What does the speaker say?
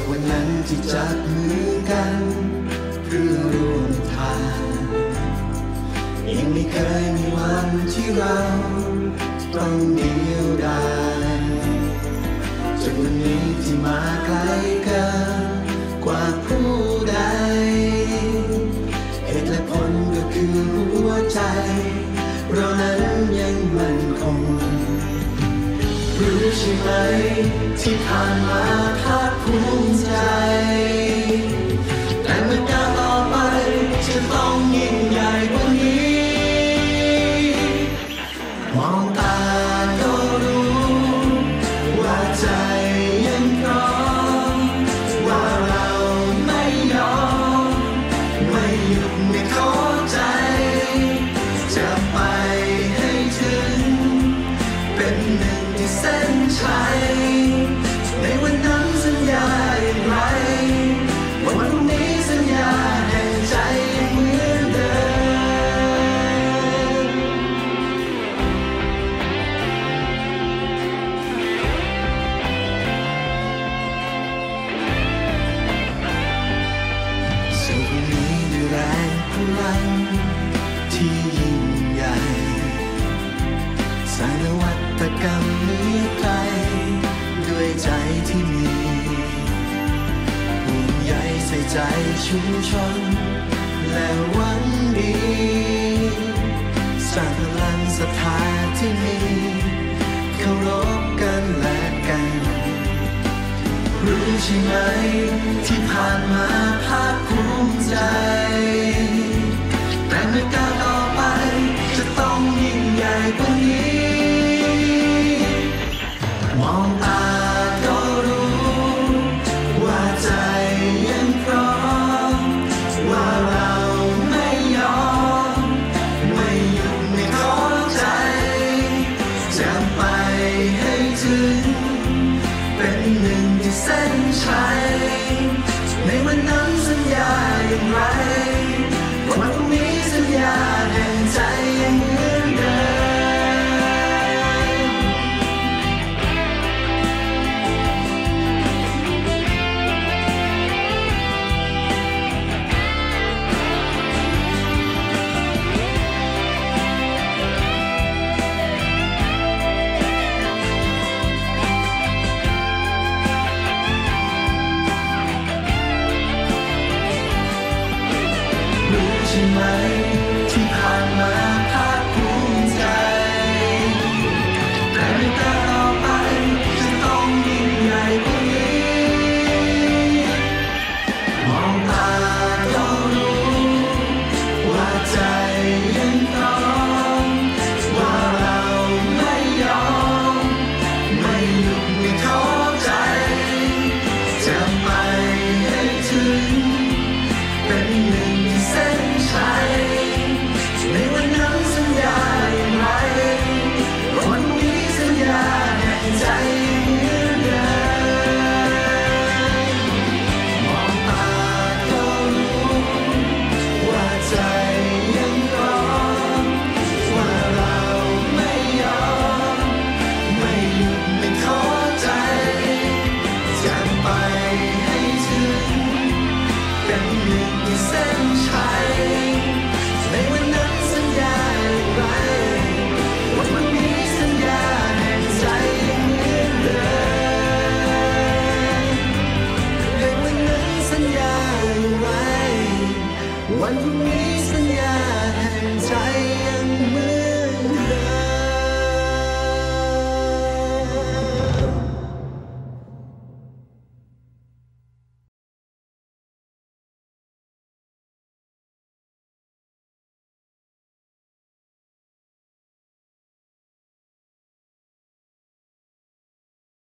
วันนั้นที่จับมือกันเพื่อร่วมทางยังไม่เคยมีวันที่เราต้องเดียวดายจนวันนี้ที่มาไกลกันกว่าผู้ใดเหตุและผลก็คือหัวใจเรานั้นยังมั่นคงรู้ใช่ไหมที่ผ่านมาภาคภูมิใจแต่เมื่อก้าวต่อไปจะต้องยิ่งใหญ่กว่านี้มองตาก็รู้ว่าใจยังพร้อมว่าเราไม่ยอมไม่หยุดไม่ขอใจจะไปให้ถึงเป็นหนึ่งที่เส้นชัยในวันนั้นสัญญาอย่างไรวันพรุ่งนี้สัญญาแห่งใจยังเหมือนเดิมสู่พรุ่งนี้ด้วยแรงพลังที่ยิ่งใหญ่สร้างนวัตกรรมเหนือไกลด้วยใจที่มีห่วงใยใส่ใจชุมชนและหวังดีสร้างพลังศรัทธาที่มีเคารพกันและกันรู้ใช่ไหมที่ผ่านมาภาคภูมิใจแต่เมื่อก้าวต่อไปจะต้องยิ่งใหญ่กว่านี้มองตาก็รู้ว่าใจยังพร้อมว่าเราไม่ยอมไม่หยุดไม่ขอใจจะไปให้ถึงเป็นหนึ่งที่เส้นชัยในวันนั้นสัญญาอย่างไรวันพรุ่งนี้สัญญาแห่งใจยังเหมือนเดิมรู้ใช่ไหมที่ผ่านมา